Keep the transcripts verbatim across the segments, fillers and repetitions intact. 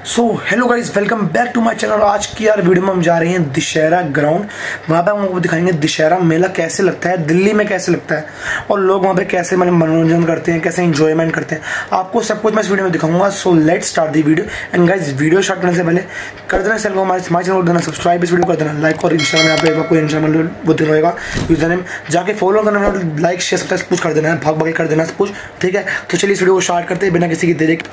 So hello guys, welcome back to my channel. आज की यार वीडियो में हम जा रहे हैं दशहरा ग्राउंड। वहाँ पे हम आपको दिखाएंगे दशहरा मेला कैसे लगता है, दिल्ली में कैसे लगता है और लोग वहाँ पे कैसे मतलब मनोरंजन करते हैं, कैसे इंजॉयमेंट करते हैं। आपको सब कुछ मैं इस वीडियो में दिखाऊंगा। So let's start the video. And guys, video start करने से पहले कर देना चैनल को हमारे हमारे चैनल को देना सब्सक्राइब, इस वीडियो कर देना लाइक, और इंस्टाग्राम यहाँ पे आपको इंस्टाग्राम वो दिन रहेगा यूजर नेम, जाके फॉलो करना, लाइक शेयर सब्सक्राइब कुछ कर देना है, भाग भाग कर देना सब कुछ, ठीक है। तो चलिए इस वीडियो को स्टार्ट करते हैं बिना किसी की देरी।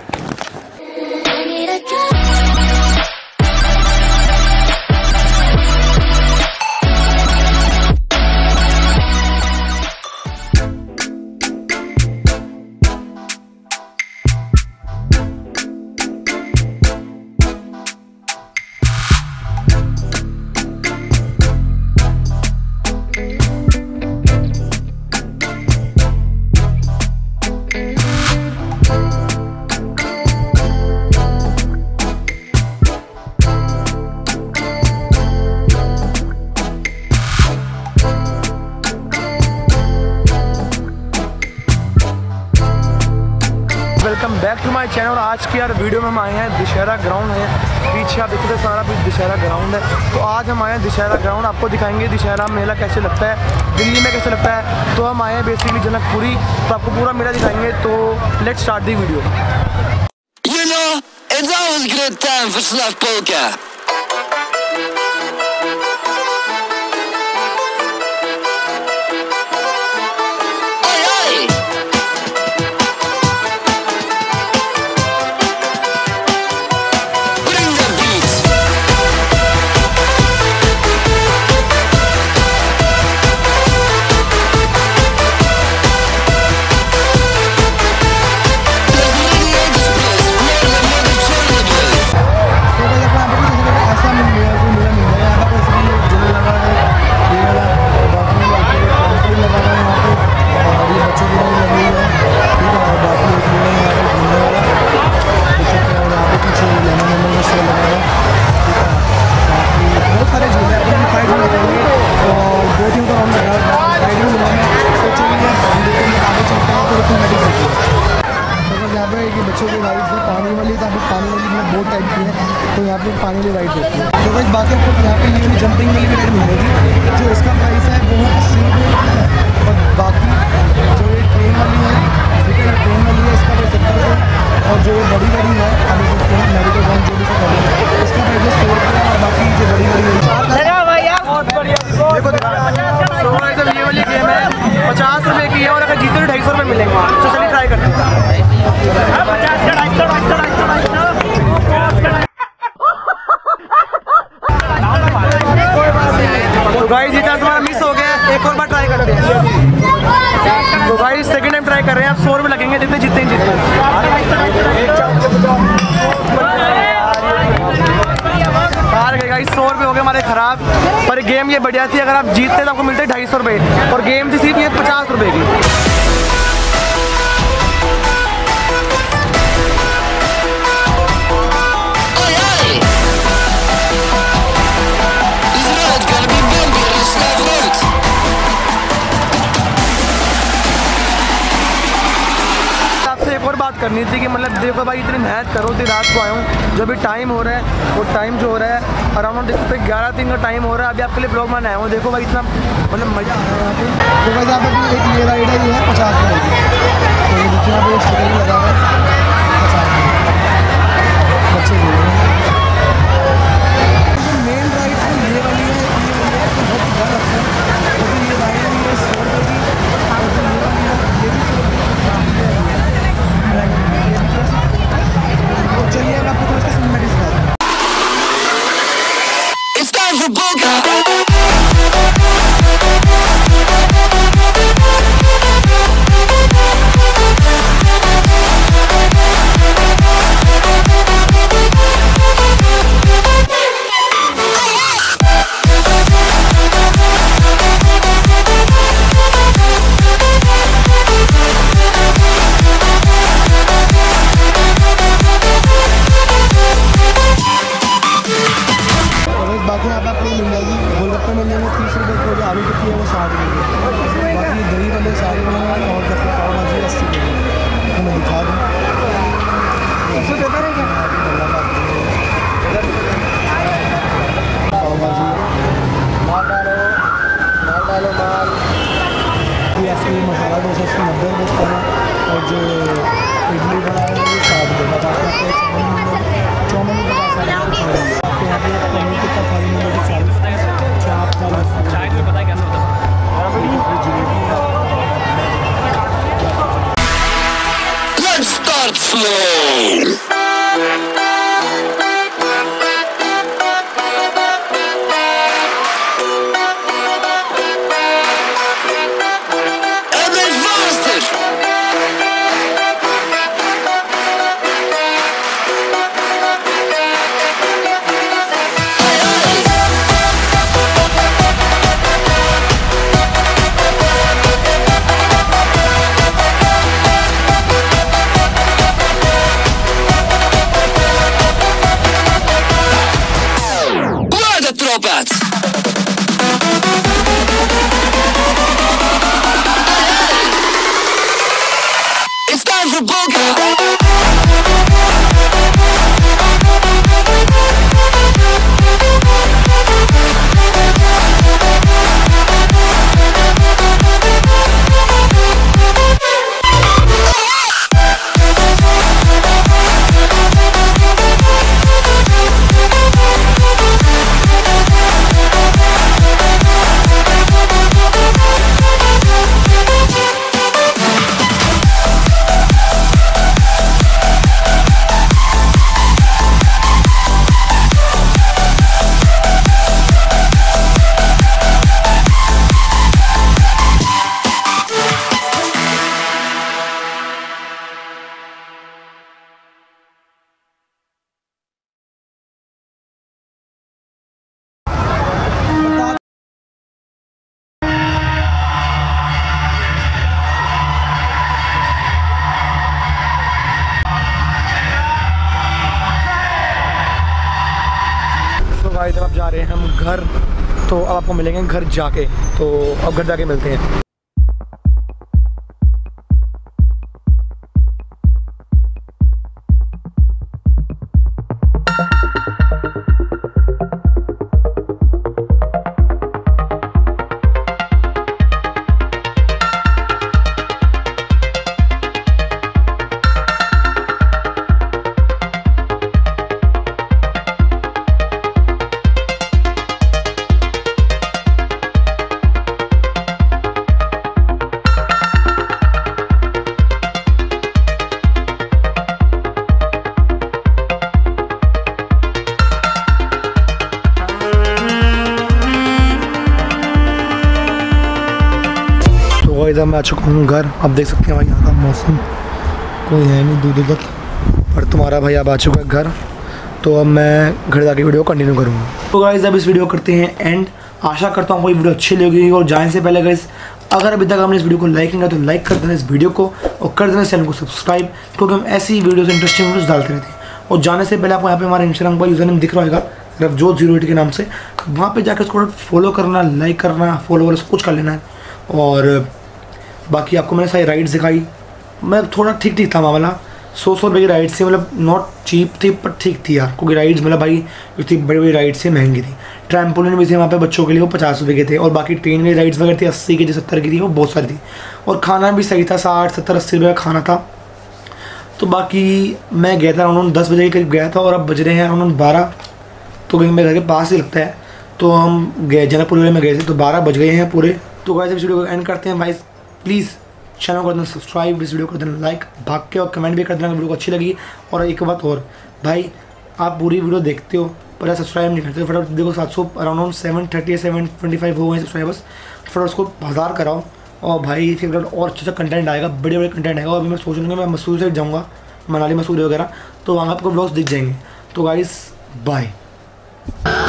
Welcome back to my channel. आज की यार वीडियो में हम आए हैं दशहरा ग्राउंड है। पीछे आप देखते सारा दशहरा ग्राउंड है। तो आज हम आए हैं दशहरा ग्राउंड, आपको दिखाएंगे दशहरा मेला कैसे लगता है, दिल्ली में कैसे लगता है। तो हम आए हैं बेसिकली जनकपुरी, तो आपको पूरा मेला दिखाएंगे। तो let's start the video. You know, it's always a good time for Slav Polka. बच्चों की राइड्स है, पानी वाली तो आपको पानी वाली में बोट टाइप की है, तो यहाँ पे पानी वाली राइड होती है। तो बस बाकी आपको यहाँ पे ये जंपिंग वाली भी राइड मिलेगी, जो इसका प्राइस है वो अस्सी रुपये। और बाकी जो ये ट्रेन वाली है, ठीक है, ट्रेन वाली है, इसका प्राइस सत्तर रुपये। और जो ये बड़ी गाड़ी है मेडिकल वैन जो भी सब है, इसका प्राइस है सौ रुपये। और बाकी जो बड़ी गाड़ी है देखो देखो ये वाली गेम है पचास रुपये की है, और अगर जीते तो ढाई सौ रुपये मिलेंगे। तो चलिए ट्राई करते हैं। तो गाइस ये चांस हमारा मिस हो गया, एक और बार ट्राई करते हैं। तो गाइस सेकंड टाइम ट्राई कर रहे हैं। अब सौ रुपये लगेंगे, जितने जीते हैं जीते। हार गए गाइस, सौ रुपये हो गए हमारे खराब। पर गेम ये बढ़िया थी, अगर आप जीतते तो आपको मिलते ढाई सौ रुपये, और गेम थी सिर्फ ये पचास रुपये की। और बात करनी थी कि मतलब देखो भाई, इतनी मेहनत करो थी, रात को आया हूँ, जो भी टाइम हो रहा है वो टाइम जो हो रहा है अराउंड देखो पे ग्यारह तीन का टाइम हो रहा है। अभी आपके लिए ब्लॉग में आया हूँ। देखो भाई इतना मतलब मज़ा आ रहा है यहाँ पे। तो भाई यहाँ पे एक ये राइड है, ये है पचास रुपये की। तो ये देखिए यहाँ पे स्टिकर लगा हुआ है पचास रुपये बच्चे जो मेन राइड है ये वाली है, ये बहुत डर लगता है क्योंकि ये राइड है ये सौ रुपये की, और जो ये वाली है ये भी सौ रुपये की। चलिए अब आपको थोड़ा सा सिनेमैटिक दिखाता हूं। It's time for Polka. Robert. It's time for Booker. Guys अब जा रहे हैं हम घर, तो अब आपको मिलेंगे घर जाके, तो अब घर जाके मिलते हैं। गाइस मैं आ चुका हूँ घर। अब देख सकते हैं भाई यहाँ का मौसम, कोई है नहीं दूर दूर तक, पर तुम्हारा भाई अब आ चुका है घर। तो अब मैं घर जाके वीडियो कंटिन्यू करूँगा। तो गाइस अब इस वीडियो करते हैं एंड। आशा करता हूँ कोई वीडियो अच्छी लगी, और जाने से पहले गाइस अगर अभी तक आपने इस वीडियो को लाइक नहीं किया तो लाइक कर देना इस वीडियो को, और कर देना इस चैनल को सब्सक्राइब, क्योंकि हम ऐसी वीडियोज़ इंटरेस्टिंग वीडियोज़ डालते रहते हैं। और जाने से पहले आपको यहाँ पे हमारे इंस्टाग्राम का यूज़र नेम दिख रहा होगा रवजोत जीरो एट के नाम से, वहाँ पे जाकर उसको फॉलो करना, लाइक करना, फॉलो सब कुछ कर लेना है। और बाकी आपको मैंने सारी राइड्स दिखाई, मैं थोड़ा ठीक ठीक था मामला, सौ सौ रुपये की राइड्स थी, मतलब नॉट चीप थी पर ठीक थी यार, क्योंकि राइड्स मतलब भाई इतनी बड़ी बड़ी राइड्स से महंगी थी। ट्रैम्पोलिन भी थे वहाँ पे बच्चों के लिए, वो पचास रुपये के थे, और बाकी ट्रेन में राइड्स वगैरह थी अस्सी की, सत्तर की थी, वो बहुत सारी थी। और खाना भी सही था, साठ सत्तर अस्सी रुपये का खाना था। तो बाकी मैं गया था उन्होंने दस बजे के करीब गया था, और अब बज रहे हैं उन्होंने बारह, तो मेरे घर के पास ही लगता है। तो हम गए जनकपुर में गए थे, तो बारह बज गए हैं पूरे। तो गाइस इस वीडियो को एंड करते हैं भाई। प्लीज़ चैनल को कर देना सब्सक्राइब, इस वीडियो को कर देना लाइक, भाग के और कमेंट भी कर देना वीडियो को अच्छी लगी। और एक बात और भाई, आप पूरी वीडियो देखते हो पर सब्सक्राइब नहीं करते, फटाफट देखो सात सौ around seven thirty seven twenty five हो गए सब्सक्राइबर्स, फटाफट उसको हज़ार कराओ। और भाई फिर और अच्छा अच्छा कंटेंट आएगा, बड़े बड़े कंटेंट आएगा। अभी मैं सोच लूँगा मैं मसूरी साइड जाऊँगा, मनाली मसूरी वगैरह, तो वहाँ आपको ब्लॉग्स दिख जाएंगे। तो गाइस बाय।